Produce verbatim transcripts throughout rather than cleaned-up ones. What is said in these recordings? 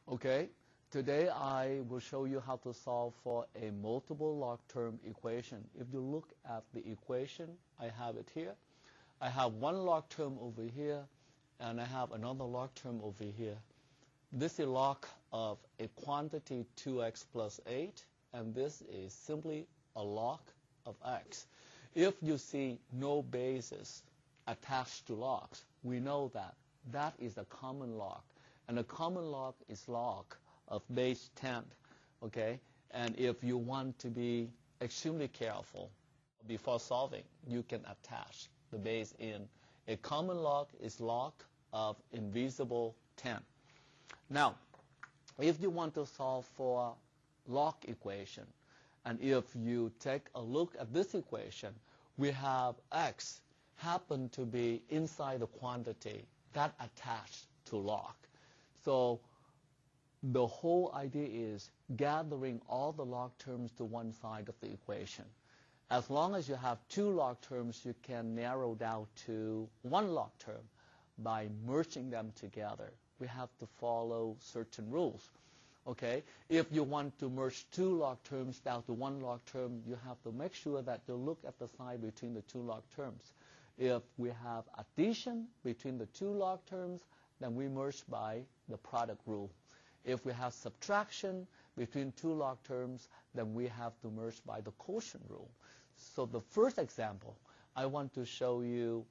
Okay, today I will show you how to solve for a multiple log term equation. If you look at the equation, I have it here. I have one log term over here, and I have another log term over here. This is log of a quantity two x plus eight, and this is simply a log of x. If you see no bases attached to logs, we know that that is a common log. And a common log is log of base ten, okay? And if you want to be extremely careful before solving, you can attach the base in. A common log is log of invisible ten. Now, if you want to solve for log equation, and if you take a look at this equation, we have x happen to be inside the quantity that attached to log. So the whole idea is gathering all the log terms to one side of the equation. As long as you have two log terms, you can narrow down to one log term by merging them together. We have to follow certain rules. Okay? If you want to merge two log terms down to one log term, you have to make sure that you look at the side between the two log terms. If we have addition between the two log terms, then we merge by the product rule. If we have subtraction between two log terms, then we have to merge by the quotient rule. So the first example, I want to show you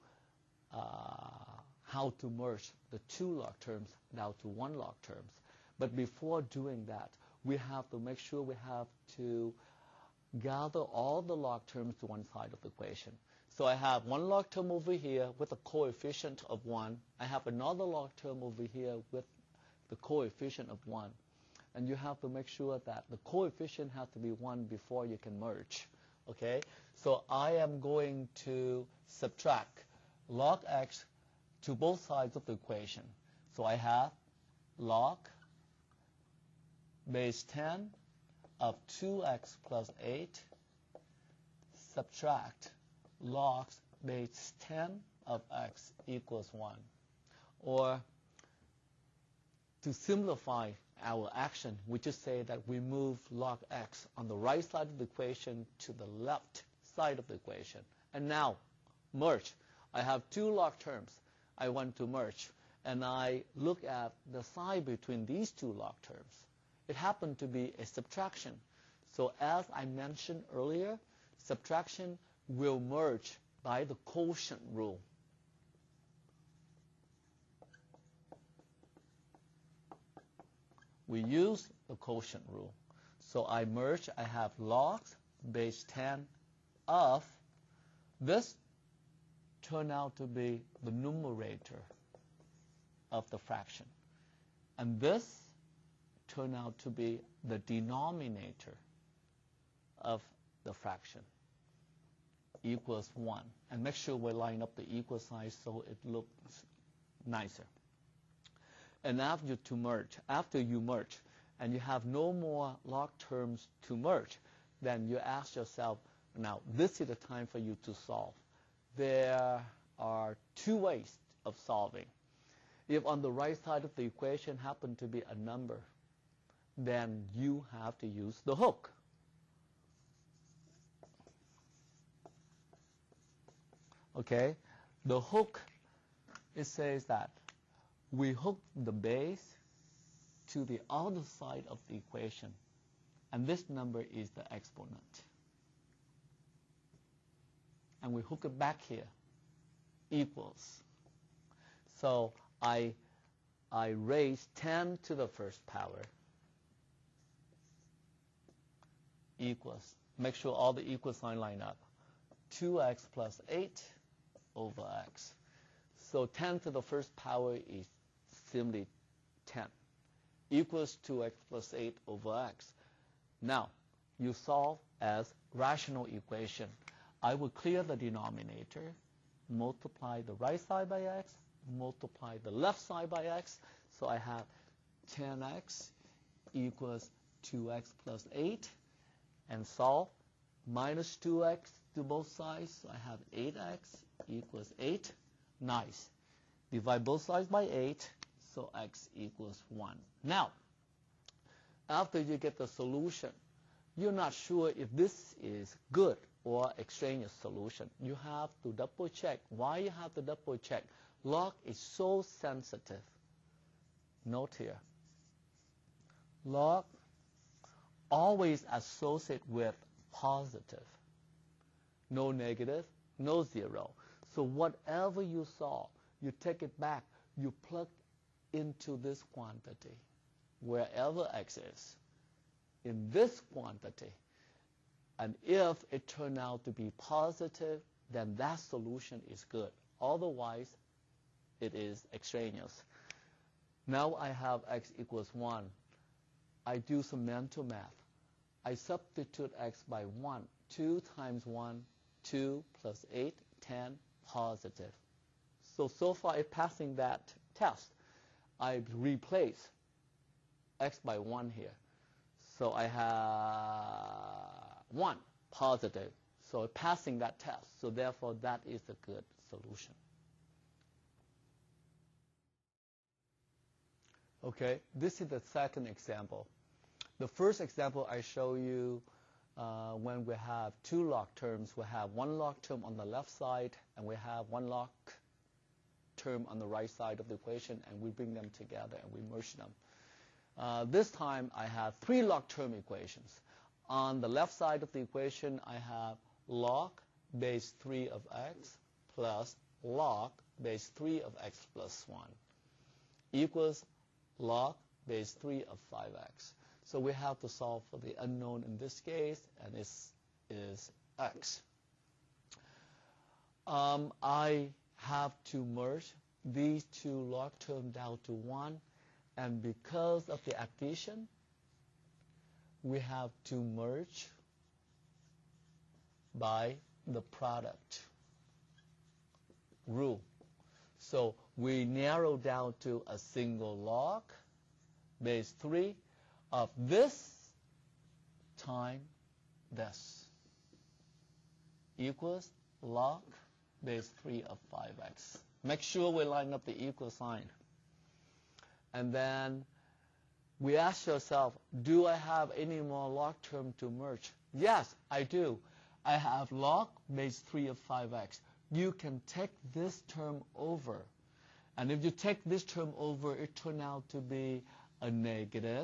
uh, how to merge the two log terms down to one log terms. But before doing that, we have to make sure we have to gather all the log terms to one side of the equation. So I have one log term over here with a coefficient of one. I have another log term over here with the coefficient of one. And you have to make sure that the coefficient has to be one before you can merge. Okay? So I am going to subtract log x to both sides of the equation. So I have log base ten of two x plus eight subtract log base ten of x equals one. Or to simplify our action, we just say that we move log x on the right side of the equation to the left side of the equation. And now, merge. I have two log terms. I want to merge. And I look at the side between these two log terms. It happened to be a subtraction. So as I mentioned earlier, subtraction will merge by the quotient rule. We use the quotient rule. So I merge, I have log base ten of, this turned out to be the numerator of the fraction. And this turned out to be the denominator of the fraction, equals one. And make sure we line up the equal sign so it looks nicer. And after to merge, after you merge, and you have no more log terms to merge, then you ask yourself, now this is the time for you to solve. There are two ways of solving. If on the right side of the equation happen to be a number, then you have to use the hook. Okay, the hook, it says that we hook the base to the other side of the equation, and this number is the exponent. And we hook it back here, equals. So I, I raise ten to the first power equals, make sure all the equal sign line up, two x plus eight over x. So ten to the first power is simply ten, equals two x plus eight over x. Now, you solve as rational equation. I will clear the denominator, multiply the right side by x, multiply the left side by x. So I have ten x equals two x plus eight, and solve, minus two x to both sides. So I have eight x equals eight. Nice. Divide both sides by eight, so x equals one. Now, after you get the solution, you're not sure if this is good or extraneous solution. You have to double check. Why you have to double check? Log is so sensitive. Note here. Log always associate with positive. No negative, no zero. So whatever you solve, you take it back, you plug into this quantity, wherever x is, in this quantity. And if it turned out to be positive, then that solution is good. Otherwise, it is extraneous. Now I have x equals one. I do some mental math. I substitute x by one. two times one, two plus eight, ten, positive. So, so far it's passing that test. I replace x by one here. So I have one, positive. So passing that test. So therefore, that is a good solution. Okay, this is the second example. The first example I show you uh, when we have two log terms. We have one log term on the left side, and we have one log term on the right side of the equation, and we bring them together and we merge them. Uh, this time I have three log term equations. On the left side of the equation, I have log base three of x plus log base three of x plus one equals log base three of five x. So we have to solve for the unknown in this case, and it is x. Um, I have to merge these two log terms down to one, and because of the addition, we have to merge by the product rule. So we narrow down to a single log base three of this time this equals log base three of five x. Make sure we line up the equal sign. And then we ask ourselves, do I have any more log term to merge? Yes, I do. I have log base three of five x. You can take this term over. And if you take this term over, it turns out to be a negative.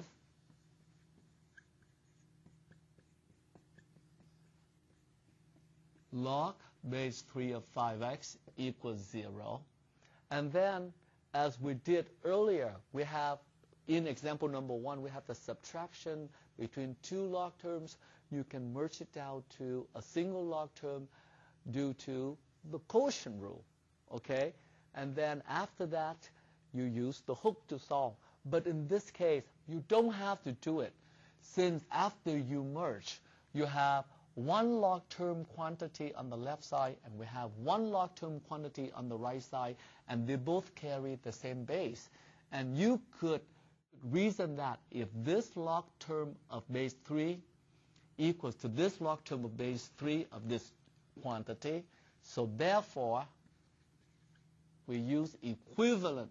Log base three of five x equals zero. And then, as we did earlier, we have, in example number one, we have the subtraction between two log terms. You can merge it down to a single log term due to the quotient rule, okay? And then after that, you use the hook to solve. But in this case, you don't have to do it, since after you merge, you have one log term quantity on the left side, and we have one log term quantity on the right side, and they both carry the same base. And you could reason that if this log term of base three equals to this log term of base three of this quantity, so therefore, we use equivalent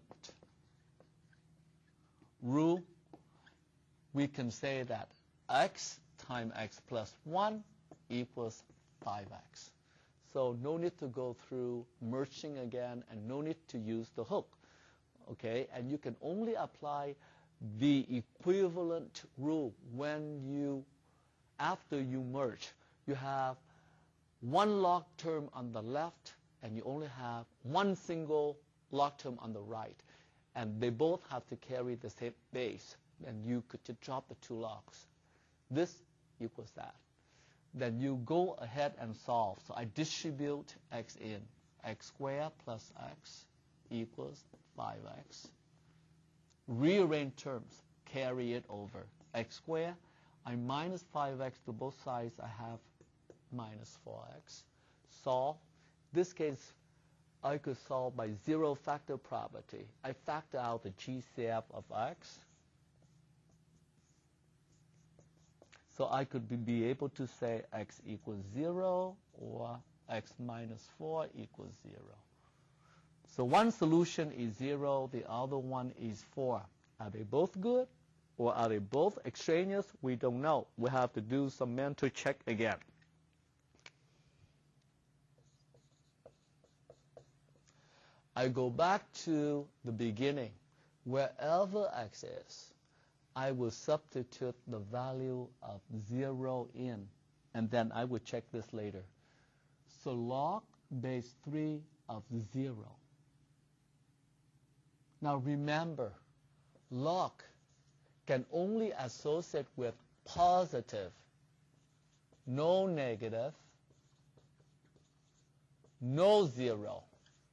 rule. We can say that x times x plus one equals five x. So no need to go through merging again, and no need to use the hook. Okay, and you can only apply the equivalent rule when you, after you merge, you have one log term on the left, and you only have one single log term on the right. And they both have to carry the same base. And you could just drop the two logs. This equals that. Then you go ahead and solve. So I distribute x in. X squared plus x equals five x. Rearrange terms. Carry it over. X squared, I minus five x to both sides. I have minus four x. Solve. This case, I could solve by zero factor property. I factor out the G C F of x. So I could be, be able to say x equals zero or x minus four equals zero. So one solution is zero, the other one is four. Are they both good? or are they both extraneous? We don't know. We have to do some mental check again. I go back to the beginning. Wherever x is, I will substitute the value of zero in, and then I will check this later. So log base three of zero. Now remember, log can only associate with positive, no negative, no zero.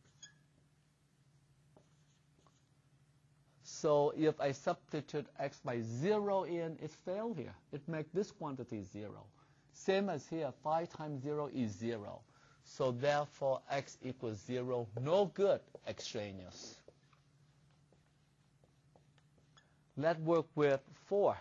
So if I substitute x by zero in, it failed here. It makes this quantity zero. Same as here, five times zero is zero. So therefore, x equals zero, no good, extraneous. Let's work with four.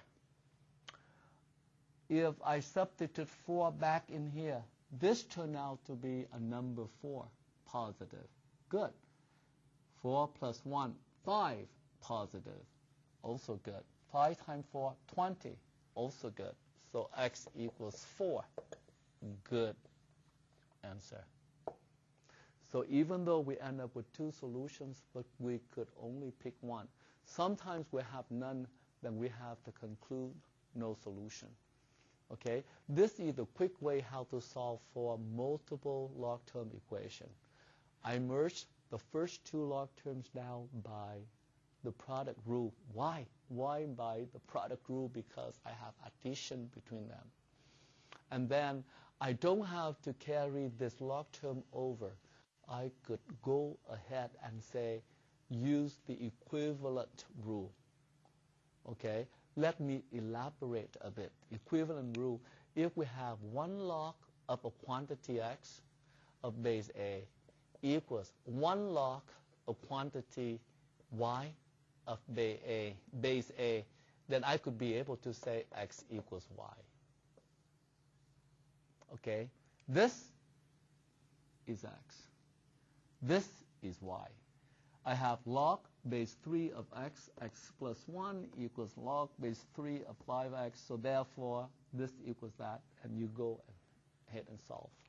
If I substitute four back in here, this turned out to be a number four, positive. Good. four plus one, five, positive. Also good. five times four, twenty. Also good. So x equals four. Good answer. So even though we end up with two solutions, but we could only pick one. Sometimes we have none, then we have to conclude no solution. Okay? This is the quick way how to solve for multiple log term equation. I merged the first two log terms down by the product rule. Why? Why by the product rule? Because I have addition between them. And then I don't have to carry this log term over. I could go ahead and say, use the equivalent rule. Okay? Let me elaborate a bit. Equivalent rule, if we have one log of a quantity x of base A equals one log of quantity y of base A, base A, then I could be able to say x equals y. Okay? This is x. This is y. I have log base three of x, x plus one equals log base three of five x. So therefore, this equals that, and you go ahead and solve.